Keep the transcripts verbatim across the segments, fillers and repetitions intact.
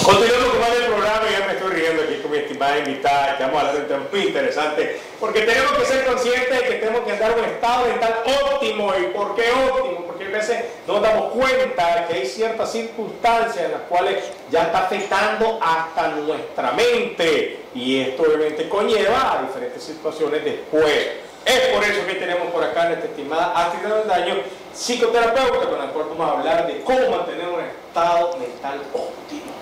Continuamos con más del programa y ya me estoy riendo aquí con mi estimada invitada, que vamos a hablar de un tema muy interesante, porque tenemos que ser conscientes de que tenemos que andar en un estado mental óptimo. ¿Y por qué óptimo? Porque a veces no nos damos cuenta de que hay ciertas circunstancias en las cuales ya está afectando hasta nuestra mente, y esto obviamente conlleva a diferentes situaciones después. Es por eso que tenemos por acá a nuestra estimada Astrid Avendaño, psicoterapeuta, con la cual vamos a hablar de cómo mantener un estado mental óptimo.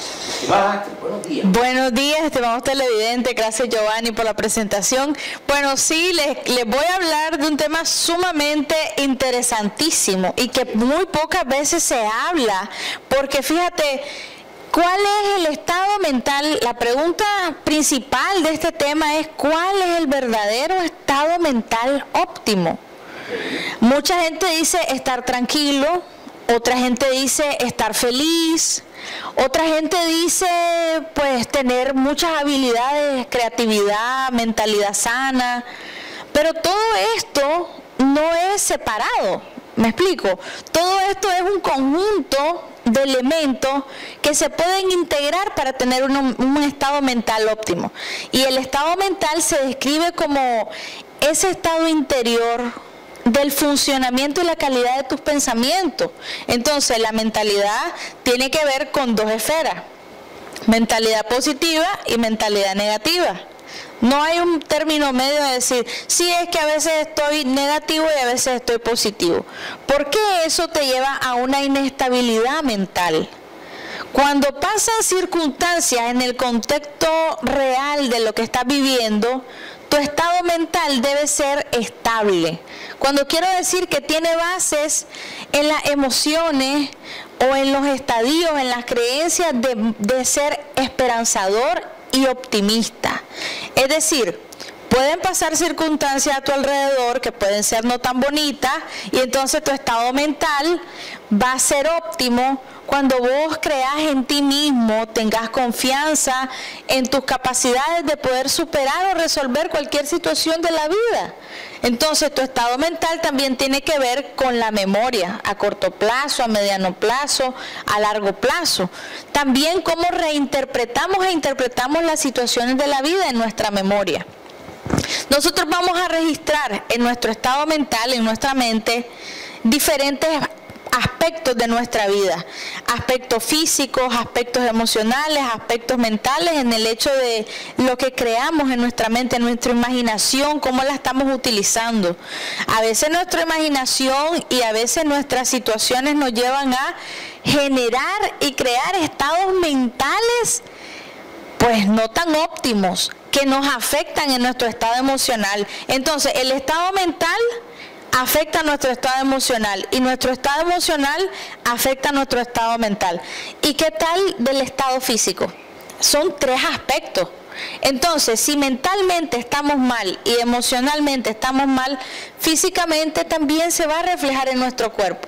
Buenos días. Buenos días, estimados televidentes. Gracias, Giovanni, por la presentación. Bueno, sí, les, les voy a hablar de un tema sumamente interesantísimo y que muy pocas veces se habla, porque fíjate, ¿cuál es el estado mental? La pregunta principal de este tema es ¿cuál es el verdadero estado mental óptimo? Mucha gente dice estar tranquilo, otra gente dice estar feliz, otra gente dice pues tener muchas habilidades, creatividad, mentalidad sana, pero todo esto no es separado, ¿me explico? Todo esto es un conjunto de elementos que se pueden integrar para tener un, un estado mental óptimo. Y el estado mental se describe como ese estado interior del funcionamiento y la calidad de tus pensamientos. Entonces la mentalidad tiene que ver con dos esferas: mentalidad positiva y mentalidad negativa. No hay un término medio de decir, sí, es que a veces estoy negativo y a veces estoy positivo. ¿Por qué eso te lleva a una inestabilidad mental? Cuando pasan circunstancias en el contexto real de lo que estás viviendo, tu estado mental debe ser estable. Cuando quiero decir que tiene bases en las emociones o en los estadios, en las creencias de, de ser esperanzador y optimista. Es decir, pueden pasar circunstancias a tu alrededor que pueden ser no tan bonitas, y entonces tu estado mental va a ser óptimo cuando vos creas en ti mismo, tengas confianza en tus capacidades de poder superar o resolver cualquier situación de la vida. Entonces tu estado mental también tiene que ver con la memoria, a corto plazo, a mediano plazo, a largo plazo. También cómo reinterpretamos e interpretamos las situaciones de la vida en nuestra memoria. Nosotros vamos a registrar en nuestro estado mental, en nuestra mente, diferentes aspectos de nuestra vida, aspectos físicos, aspectos emocionales, aspectos mentales, en el hecho de lo que creamos en nuestra mente, en nuestra imaginación, cómo la estamos utilizando. A veces nuestra imaginación y a veces nuestras situaciones nos llevan a generar y crear estados mentales pues no tan óptimos, que nos afectan en nuestro estado emocional. Entonces el estado mental afecta a nuestro estado emocional y nuestro estado emocional afecta a nuestro estado mental. ¿Y qué tal del estado físico? Son tres aspectos. Entonces, si mentalmente estamos mal y emocionalmente estamos mal, físicamente también se va a reflejar en nuestro cuerpo.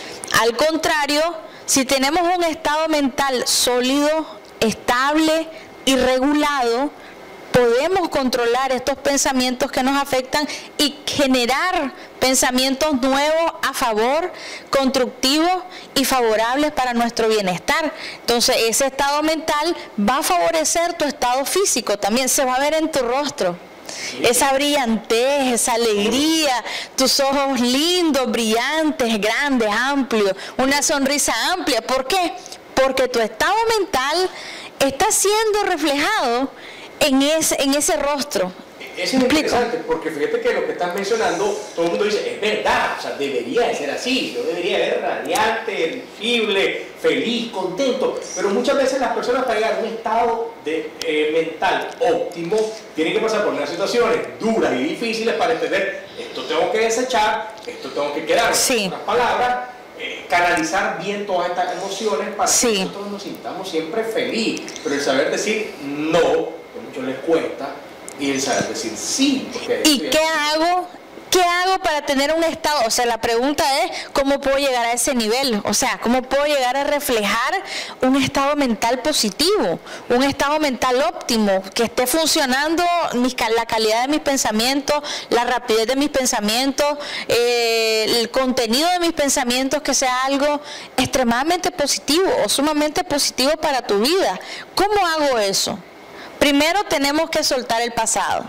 Al contrario, si tenemos un estado mental sólido, estable y regulado, podemos controlar estos pensamientos que nos afectan y generar pensamientos nuevos a favor, constructivos y favorables para nuestro bienestar. Entonces ese estado mental va a favorecer tu estado físico, también se va a ver en tu rostro. Esa brillantez, esa alegría, tus ojos lindos, brillantes, grandes, amplios, una sonrisa amplia. ¿Por qué? Porque tu estado mental está siendo reflejado en ese, en ese rostro. Eso es interesante, porque fíjate que lo que estás mencionando, todo el mundo dice, es verdad, o sea, debería de ser así, yo debería ser radiante, visible, feliz, contento, pero muchas veces las personas para llegar a un estado de, eh, mental óptimo, tienen que pasar por unas situaciones duras y difíciles para entender, esto tengo que desechar, esto tengo que quedar, sí. En otras palabras, eh, canalizar bien todas estas emociones para sí. que nosotros nos sintamos siempre feliz, pero el saber decir no, que a muchos les cuesta, y el saber decir sí. ¿Y qué hago? ¿qué hago para tener un estado? O sea, la pregunta es, ¿cómo puedo llegar a ese nivel? O sea, ¿cómo puedo llegar a reflejar un estado mental positivo, un estado mental óptimo, que esté funcionando mis, la calidad de mis pensamientos, la rapidez de mis pensamientos, eh, el contenido de mis pensamientos, que sea algo extremadamente positivo o sumamente positivo para tu vida? ¿Cómo hago eso? Primero tenemos que soltar el pasado.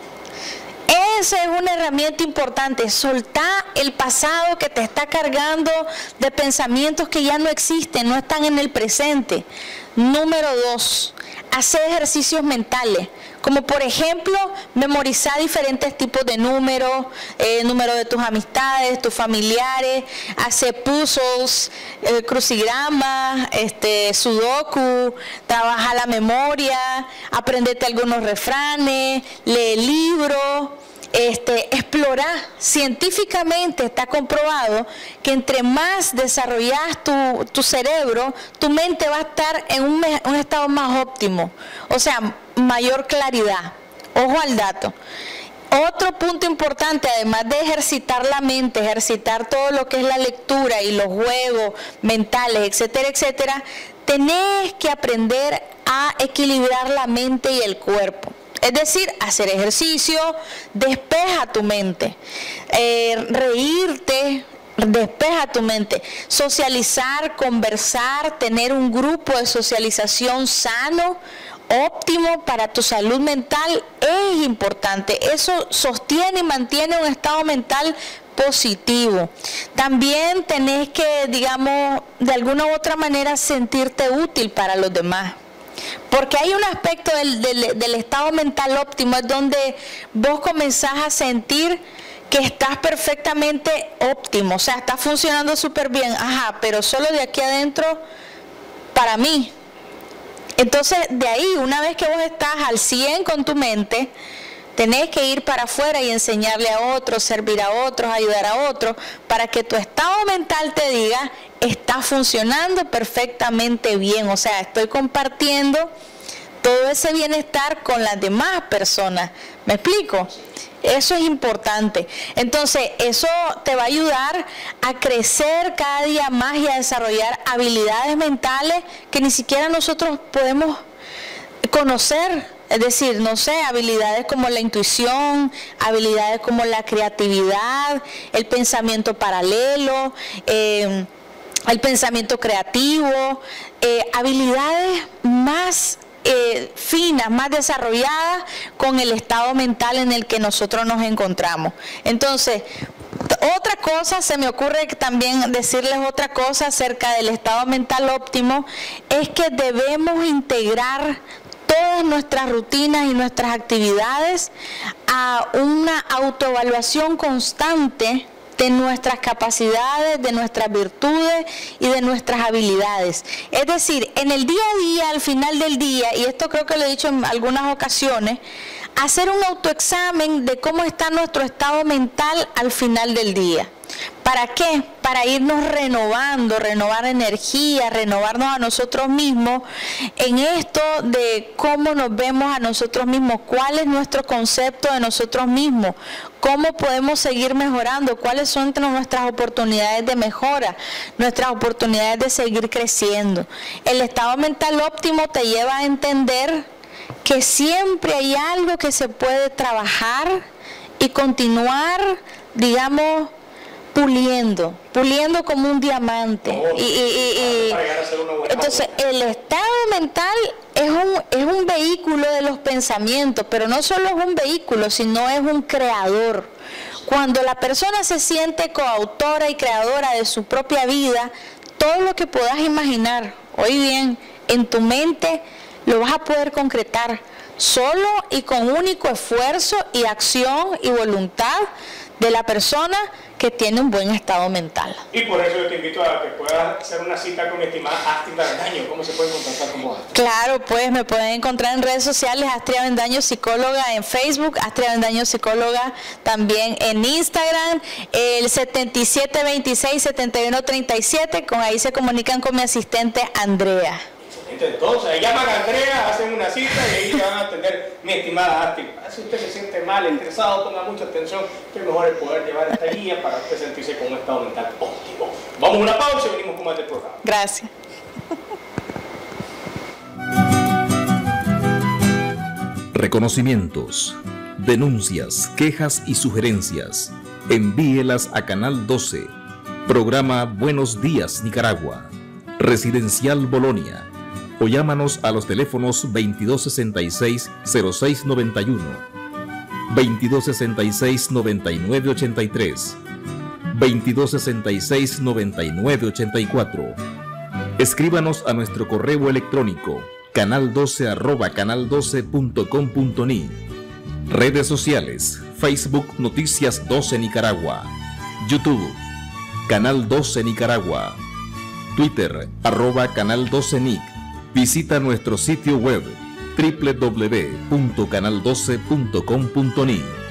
Esa es una herramienta importante, soltar el pasado que te está cargando de pensamientos que ya no existen, no están en el presente. Número dos, hacer ejercicios mentales, como por ejemplo, memorizar diferentes tipos de números, eh, número de tus amistades, tus familiares, hacer puzzles, eh, crucigramas, este, sudoku, trabajar la memoria, aprenderte algunos refranes, leer libros. Este, explorar. Científicamente está comprobado que entre más desarrollas tu, tu cerebro, tu mente va a estar en un, un estado más óptimo, o sea, mayor claridad. Ojo al dato. Otro punto importante, además de ejercitar la mente, ejercitar todo lo que es la lectura y los juegos mentales, etcétera, etcétera, tenés que aprender a equilibrar la mente y el cuerpo. Es decir, hacer ejercicio, despeja tu mente, eh, reírte, despeja tu mente, socializar, conversar, tener un grupo de socialización sano, óptimo para tu salud mental es importante. Eso sostiene y mantiene un estado mental positivo. También tenés que, digamos, de alguna u otra manera sentirte útil para los demás. Porque hay un aspecto del, del, del estado mental óptimo, es donde vos comenzás a sentir que estás perfectamente óptimo, o sea, estás funcionando súper bien, ajá, pero solo de aquí adentro para mí. Entonces, de ahí, una vez que vos estás al cien con tu mente, tenés que ir para afuera y enseñarle a otros, servir a otros, ayudar a otros, para que tu estado mental te diga, está funcionando perfectamente bien. O sea, estoy compartiendo todo ese bienestar con las demás personas. ¿Me explico? Eso es importante. Entonces, eso te va a ayudar a crecer cada día más y a desarrollar habilidades mentales que ni siquiera nosotros podemos conocer. Es decir, no sé, habilidades como la intuición, habilidades como la creatividad, el pensamiento paralelo, eh, el pensamiento creativo, eh, habilidades más eh, finas, más desarrolladas con el estado mental en el que nosotros nos encontramos. Entonces, otra cosa, se me ocurre también decirles otra cosa acerca del estado mental óptimo, es que debemos integrar todas nuestras rutinas y nuestras actividades a una autoevaluación constante de nuestras capacidades, de nuestras virtudes y de nuestras habilidades. Es decir, en el día a día, al final del día, y esto creo que lo he dicho en algunas ocasiones, hacer un autoexamen de cómo está nuestro estado mental al final del día. ¿Para qué? Para irnos renovando, renovar energía, renovarnos a nosotros mismos en esto de cómo nos vemos a nosotros mismos, cuál es nuestro concepto de nosotros mismos, cómo podemos seguir mejorando, cuáles son nuestras oportunidades de mejora, nuestras oportunidades de seguir creciendo. El estado mental óptimo te lleva a entender que siempre hay algo que se puede trabajar y continuar, digamos, puliendo, puliendo como un diamante. Oh, y, y, y, y entonces el estado mental es un, es un vehículo de los pensamientos, pero no solo es un vehículo, sino es un creador. Cuando la persona se siente coautora y creadora de su propia vida, todo lo que puedas imaginar, oye bien, en tu mente lo vas a poder concretar solo y con único esfuerzo y acción y voluntad de la persona que tiene un buen estado mental. Y por eso yo te invito a que puedas hacer una cita con mi estimada Astrid Avendaño. ¿Cómo se puede contactar con vos? Claro, pues me pueden encontrar en redes sociales, Astrid Avendaño Psicóloga en Facebook, Astrid Avendaño Psicóloga también en Instagram, el setenta y siete veintiséis setenta y uno treinta y siete, con ahí se comunican con mi asistente Andrea. Entonces, ahí llaman a Andrea, hacen una cita y ahí le van a atender, mi estimada Asti. Si usted se siente mal, estresado, ponga mucha atención, que mejor es poder llevar esta guía para usted sentirse con un estado mental óptimo. Vamos a una pausa y venimos con más del programa. Gracias. Reconocimientos, denuncias, quejas y sugerencias. Envíelas a Canal doce, programa Buenos Días Nicaragua, Residencial Bolonia, o llámanos a los teléfonos veintidós sesenta y seis, cero seis noventa y uno, veintidós sesenta y seis, noventa y nueve ochenta y tres, veintidós sesenta y seis, noventa y nueve ochenta y cuatro. Escríbanos a nuestro correo electrónico canal doce arroba canal doce punto com punto ni. Redes sociales: Facebook Noticias doce Nicaragua, YouTube Canal doce Nicaragua, Twitter arroba Canal doce Nic. Visita nuestro sitio web doble u doble u doble u punto canal doce punto com punto ni.